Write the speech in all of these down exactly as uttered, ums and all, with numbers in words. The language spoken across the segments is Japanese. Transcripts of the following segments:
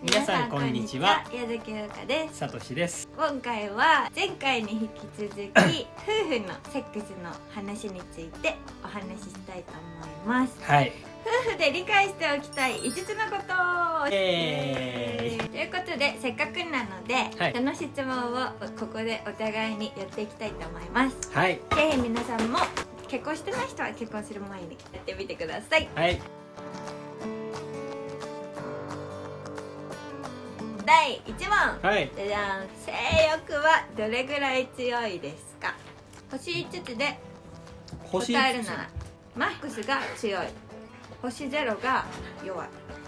皆さんこんにちは。 矢崎優香です。 さとしです。 今回は前回に引き続き夫婦のセックスの話についてお話ししたいと思います。 はい。 夫婦で理解しておきたいいつつのことを、 えー、 ということでせっかくなので、はい、その質問をここでお互いにやっていきたいと思います。はい。ぜひ皆さんも結婚してない人は結婚する前にやってみてください。はい。だいいちもん、はい、じゃじゃん。性欲はどれぐらい強いですか？星いつつで答えるならマックスが強い、星ゼロが弱い。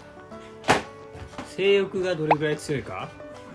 性欲がどれぐらい強いか？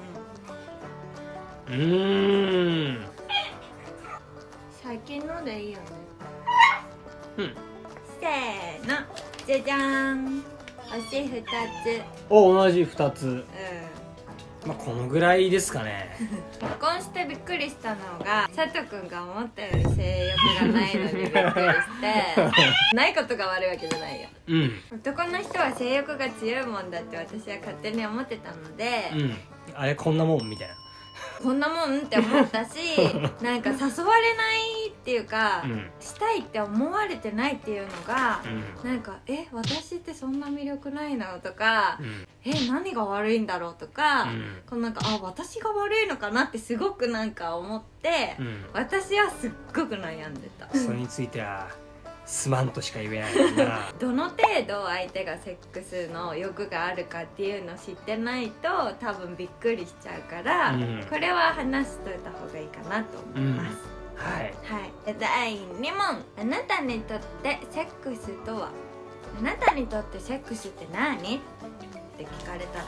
うん、うーん最近のでいいよね。 うん。 せーの、じゃじゃーん。星ふたつ。 お、同じふたつ。うん。まあこのぐらいですかね。 結婚してびっくりしたのが、佐藤くんが思ったより性欲がないのにびっくりしてないことが悪いわけじゃないよ。うん。男の人は性欲が強いもんだって私は勝手に思ってたので、うん、 あれこんなもんみたいな。 こんなもんって思ったしなんか誘われないっていうか、うん、したいって思われてないっていうのが、うん、なんかえ私ってそんな魅力ないのとか、うん、え何が悪いんだろうとか、うん、このなんかあ私が悪いのかなってすごくなんか思って、うん、私はすっごく悩んでた。 それについてはすまんとしか言えないな。 どの程度相手がセックスの欲があるかっていうのを知ってないと多分びっくりしちゃうから、うん、これは話しといた方がいいかなと思います。うん、はい、はい、だいにもん、あなたにとってセックスとは、あなたにとってセックスって何って聞かれたら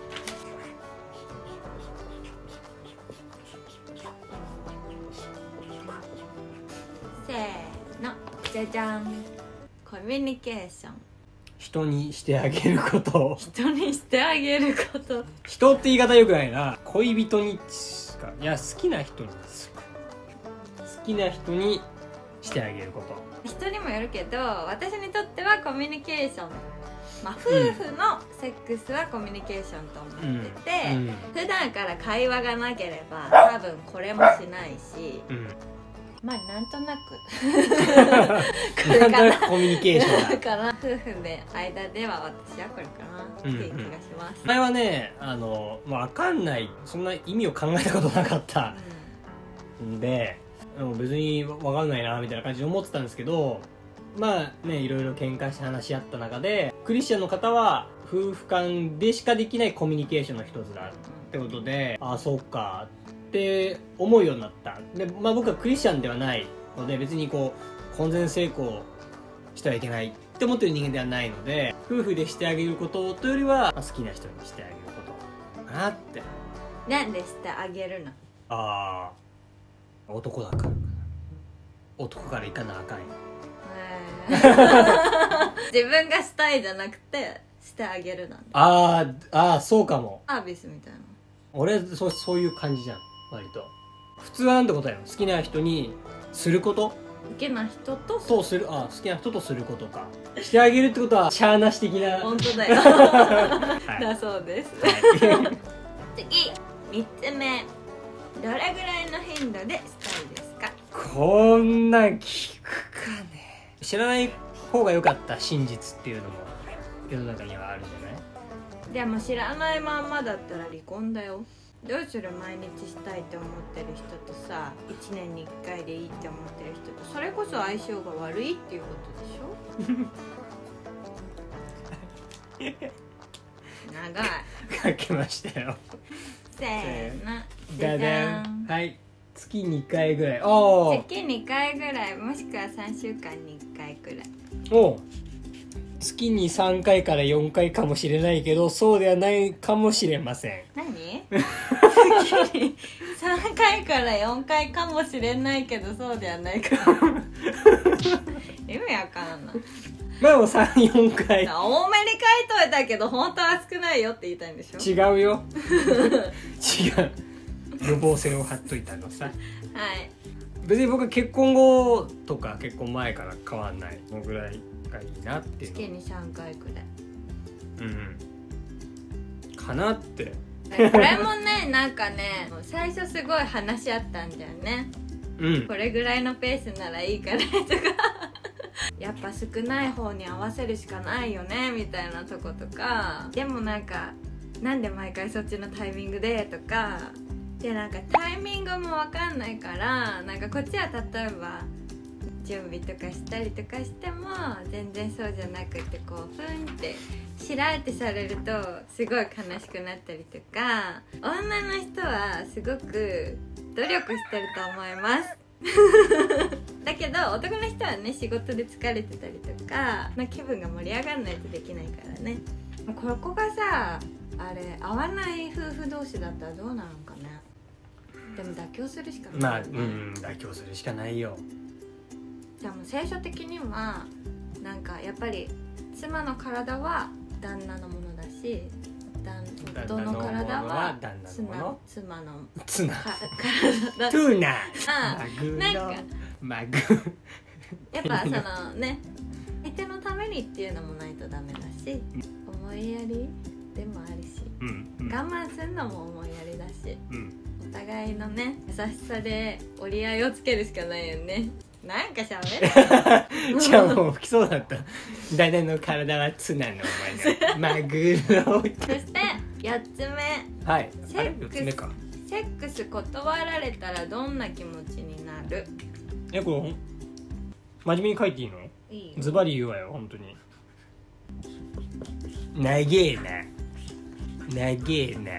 せーの、じゃじゃん。コミュニケーション。 人にしてあげること。 人にしてあげること。 人って言い方よくないな。恋人にしか、いや好きな人に好きな人にしてあげること。 人にもよるけど、私にとってはコミュニケーション。まあ夫婦のセックスはコミュニケーションと思ってて、うんうん、普段から会話がなければ多分これもしないし。うん、まあなんとなくこれかなコミュニケーションだかな。夫婦で間では私はこれかなっていう気がします。 前はね、あの、まあ、分かんない、そんな意味を考えたことなかったんで、うん、別に分かんないなみたいな感じで思ってたんですけど、まあねいろいろ喧嘩して話し合った中で、クリスチャンの方は夫婦間でしかできないコミュニケーションの一つだってことで、ああそうかって思うようになった。で、まあ、僕はクリスチャンではないので別にこう婚前性交してはいけないって思ってる人間ではないので、夫婦でしてあげることというよりは、まあ、好きな人にしてあげることかなって。 なんでしてあげるの？ ああ男だから男からいかなあかんよ。 自分がしたいじゃなくてしてあげるなんて。 あーあーそうかも。 サービスみたいな。 俺 そ, そういう感じじゃん割と。普通はなんてことやろ、好きな人にすること、 好きな人とそうする、あ好きな人とすることか。してあげるってことはシャーなし的な。 本当だよ、はい、だそうです、はい、次みっつめ、どれぐらいの頻度でしたいですか？ こんな聞くかね。知らない方が良かった真実っていうのも世の中にはあるんじゃない？ でも知らないまんまだったら離婚だよ。どうする？毎日したいって思ってる人とさ、いちねんにいっかいでいいって思ってる人と、それこそ相性が悪いっていうことでしょ長い。 書きましたよ。 せーの、 じゃじゃん。はい、月にかいぐらい。おー月にかいぐらい、もしくはさんしゅうかんにいっかいくらい。 おー月にさんかいからよんかいかもしれないけど、そうではないかもしれません。 何？月にさんかいからよんかいかもしれないけど、そうではないか意味わかんない。 まあもうさん、よんかい多めに書いといたけど本当は少ないよって言いたいんでしょ。 違うよ違う、予防線を張っといたのさ。はい、別に僕は結婚後とか結婚前から変わんないのぐらいがいいなっていうの。 月にさんかいくらい。 うん、 かなって。 これもねなんかね最初すごい話し合ったんだよね、うん、これぐらいのペースならいいかなとかやっぱ少ない方に合わせるしかないよねみたいなとことか、でもなんかなんで毎回そっちのタイミングでとかで、なんかタイミングも分かんないから、なんかこっちは例えば準備とかしたりとかしても全然そうじゃなくて、こうふんってしらってされるとすごい悲しくなったりとか、女の人はすごく努力してると思いますだけど男の人はね仕事で疲れてたりとか、まあ、気分が盛り上がらないとできないからね。ここがさあれ合わない夫婦同士だったらどうなのかね。でも妥協するしかない、ね、 まあうん妥協するしかないよ。 でも聖書的にはなんかやっぱり妻の体は旦那のものだし、夫の体は妻の妻のツナ体だ。 トゥーナマグなんかマグやっぱそのね相手のためにっていうのもないとダメだし、思いやりでもあるし、うんうん、我慢するのも思いやりだし、うん、お互いのね優しさで折り合いをつけるしかないよね。なんかしゃべるじゃあもう吹きそうだった。旦那の体はツナのお前がマグロ。 そしてよっつめ、 はい、 セックス目か。セックス断られたらどんな気持ちになる？ え、これ真面目に書いていいの？ いいよ。 ズバリ言うわよ、本当に。長えな長えな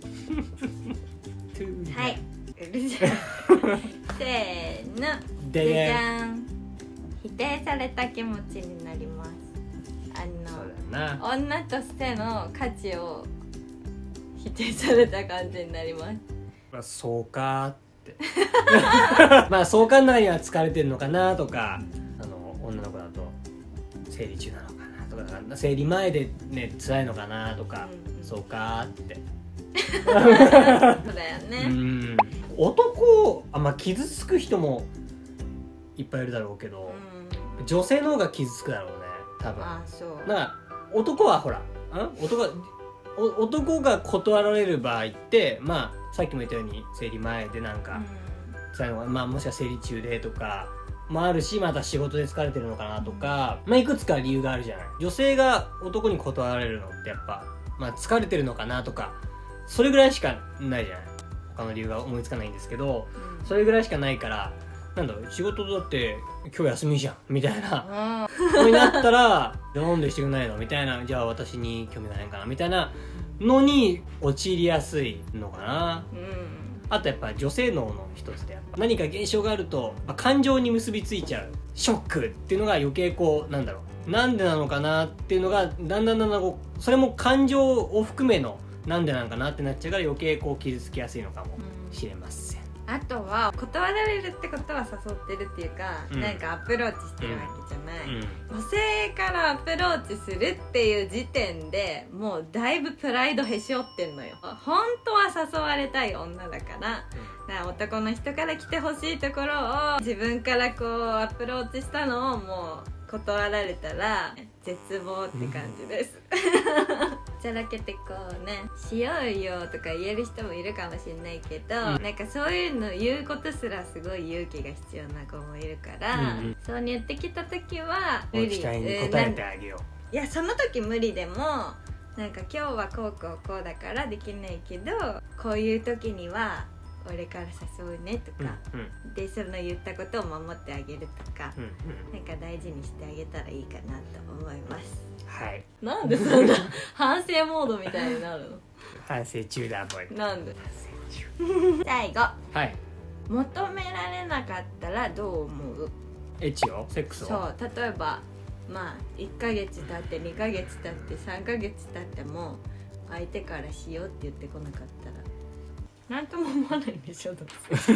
はい、うるさいせーのでじゃん。否定された気持ちになります。あのそうだな、 女としての価値を否定された感じになります。 まあ、そうかってまあ相関の中には疲れてるのかなとか、あの女の子だと生理中なのかなとか、生理前でね辛いのかなとか、うんうん、そうかってそうだよね。 うん、男あ、まあ、傷つく人もいっぱいいるだろうけど、うん、女性の方が傷つくだろうね多分。 ああそうだから男はほらん男が男が断られる場合ってまあさっきも言ったように生理前でなんか辛いのが、まあ、もしくは生理中でとかもあるし、また仕事で疲れてるのかなとか、まあ、いくつか理由があるじゃない。女性が男に断られるのってやっぱ、まあ、疲れてるのかなとかそれぐらいしかないじゃない。他の理由が思いつかないんですけど、うん、それぐらいしかないからなんだろう、仕事だって今日休みじゃんみたいなのになったらなんでしてくんないのみたいな、じゃあ私に興味がないかなみたいなのに陥りやすいのかな、うん、あとやっぱ女性脳の一つでやっぱ何か現象があると、まあ、感情に結びついちゃうショックっていうのが余計こうなんだろう、なんでなのかなっていうのがだんだんだんだんこうそれも感情を含めのなんでなのかなってなっちゃうから余計こう傷つきやすいのかもしれません。 あとは断られるってことは誘ってるっていうか、うん、なんかアプローチしてるわけじゃない、うんうん、女性からアプローチするっていう時点でもうだいぶプライドへし折ってんのよ。本当は誘われたい女だから、うん、だから男の人から来てほしいところを自分からこうアプローチしたのをもう断られたら絶望って感じですちゃらけてこうねしようよとか言える人もいるかもしれないけど、うん、なんかそういうの言うことすらすごい勇気が必要な子もいるから、うんうん、そう言ってきた時は無理、 期待に応えてあげよう、 いやその時無理でもなんか今日はこうこうこうだからできないけどこういう時には俺から誘うねとか、うんうん、でその言ったことを守ってあげるとか、うんうん、なんか大事にしてあげたらいいかなと思います。 はい。 なんでそんな反省モードみたいになるの？ 反省中だボイ。 なんで？ 反省中。 最後。 はい。 求められなかったらどう思う？ エッチを？セックスを？ そう例えばまあいっかげつ経ってにかげつ経ってさんかげつ経っても相手からしようって言ってこなかったら。なんとも思わないんでしょどうせ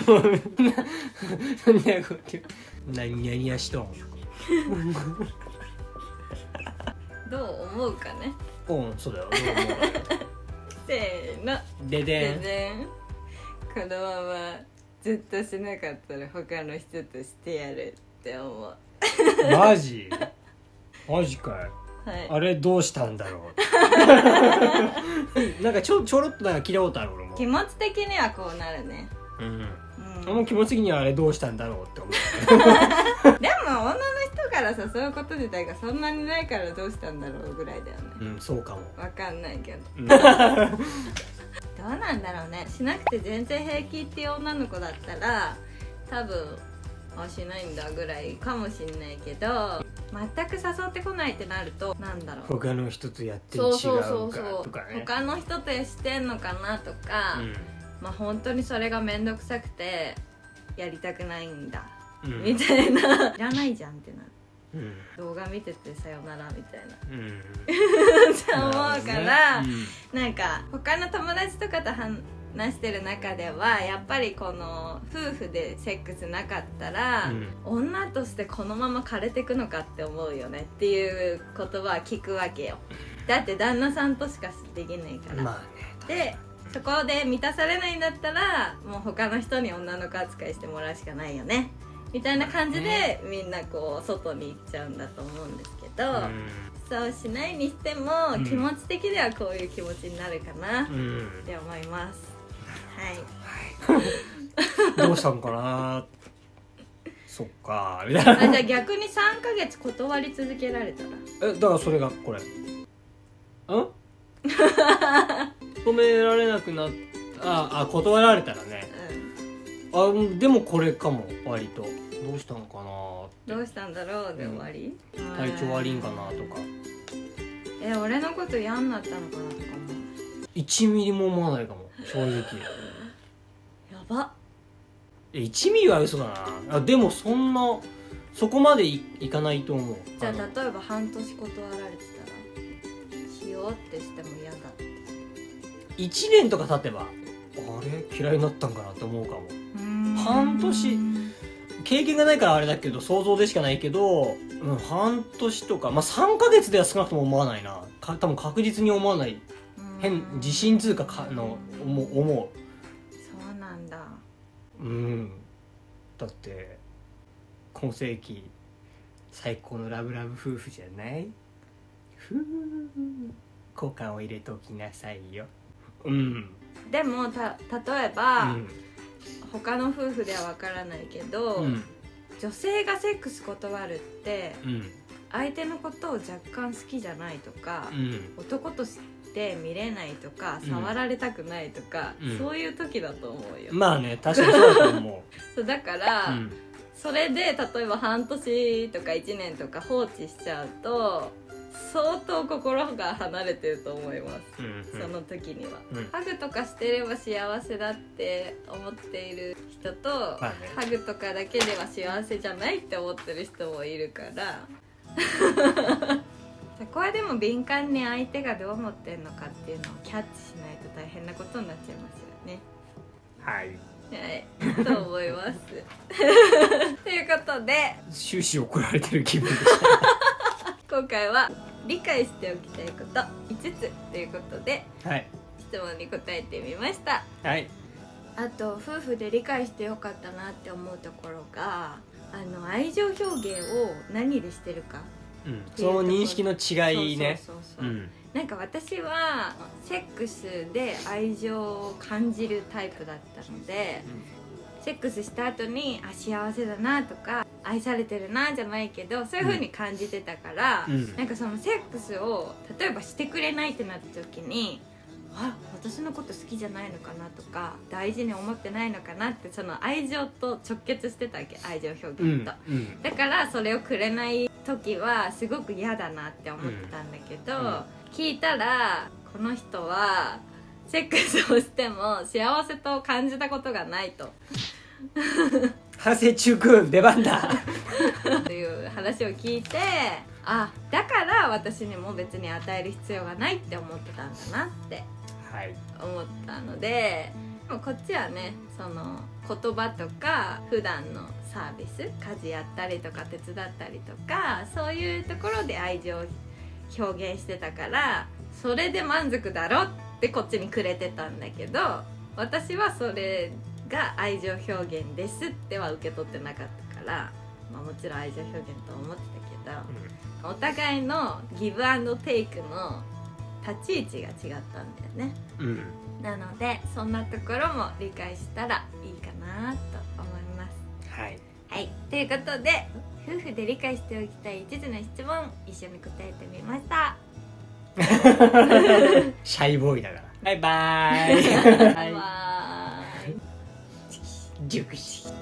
何何やしとんどう思うかね。 うんそうだよどう思うせーのででんででんこのままずっとしなかったら他の人としてやるって思うマジマジかい、 はい、 あれどうしたんだろうなんかちょちょろっとなんか聞いたことある俺も。 気持ち的にはこうなるね。 うん、 うん、 もう気持ち的にはあれどうしたんだろうって思うでも女の人から誘うこと自体がそんなにないからどうしたんだろうぐらいだよね。 うん、そうかも。 わかんないけど、うん、どうなんだろうね。しなくて全然平気っていう女の子だったら多分あしないんだぐらいかもしんないけど、全く誘ってこないってなるとなんだろう、 他の人とやって違うかとかね、 他の人としてんのかなとか、うん、まあ本当にそれが面倒くさくてやりたくないんだ、うん、みたいな、いらないじゃんってなる、うん、動画見ててさよならみたいな、うん、って思うから、ね、うん、なんか他の友達とかと話してる中ではやっぱりこの夫婦でセックスなかったら、うん、女としてこのまま枯れてくのかって思うよねっていう言葉は聞くわけよ。だって旦那さんとしかできないから、まあね、でそこで満たされないんだったらもう他の人に女の子扱いしてもらうしかないよねみたいな感じで、みんなこう外に行っちゃうんだと思うんですけど、うん、そうしないにしても、うん、気持ち的ではこういう気持ちになるかなって思います、うん、はい、 はい、どうしたのかなそっかみたいな。 あ、じゃあ逆にさんかげつ断り続けられたら、 え、だからそれがこれん止められなくなっああ断られたらね、うん、あでもこれかも割とどうしたのかなどうしたんだろうで終わり、 うん、体調悪いんかなとか、 え俺のこと嫌になったのかなとかもいちミリも思わないかも正直。 やばいちミリは嘘だなあ。でもそんなそこまで い, いかないと思う。 じゃあ例えば半年断られてたらしようってしても嫌だって。 いちねんとか経てばあれ嫌いになったんかなって思うかも。半年経験がないからあれだけど想像でしかないけど、うん、半年とか、まあ、さんかげつでは少なくとも思わないな。か多分確実に思わない。変自信通貨かの思う。 そうなんだ。 うん。だって今世紀最高のラブラブ夫婦じゃない？ふう交換を入れときなさいよ。うん。 でもた例えば、うん、他の夫婦ではわからないけど、うん、女性がセックス断るって、うん、相手のことを若干好きじゃないとか、うん、男として見れないとか、うん、触られたくないとか、うん、そういう時だと思うよ。 まあね、確かにそうだと思う。 そうだから、うん、それで例えば半年とかいちねんとか放置しちゃうと相当心が離れてると思います、うんうん、その時には、うん、ハグとかしてれば幸せだって思っている人と、まあね、ハグとかだけでは幸せじゃないって思ってる人もいるからそこはでも敏感に相手がどう思ってるのかっていうのをキャッチしないと大変なことになっちゃいますよね。 はいはい、と思いますということで終始怒られてる気分でした今回は理解しておきたいこといつつということで、はい、質問に答えてみました。 はい。 あと夫婦で理解してよかったなって思うところが、あの愛情表現を何でしてるか、 うん、その認識の違いね。 そうそうそうそう、うん、なんか私はセックスで愛情を感じるタイプだったので、うん、セックスした後にあ幸せだなとか愛されてるなじゃないけどそういう風に感じてたから、うん、なんかそのセックスを例えばしてくれないってなった時にあ私のこと好きじゃないのかなとか大事に思ってないのかなってその愛情と直結してたわけ、愛情表現と、うんうん、だからそれをくれない時はすごく嫌だなって思ってたんだけど、うんうん、聞いたらこの人はセックスをしても幸せと感じたことがないと反省中くん出番だという話を聞いて、あだから私にも別に与える必要がないって思ってたんだなって思ったので、はい、こっちはねその言葉とか普段のサービス家事やったりとか手伝ったりとかそういうところで愛情を表現してたからそれで満足だろってこっちにくれてたんだけど私はそれが愛情表現ですっては受け取ってなかったから、まあ、もちろん愛情表現と思ってたけど、うん、お互いのギブアンドテイクの立ち位置が違ったんだよね。 うんなのでそんなところも理解したらいいかなと思います。 はいはい、ということで夫婦で理解しておきたいいつつの質問一緒に答えてみました。 シャイボーイだから。バイバーイ。 バイバーイ。 熟し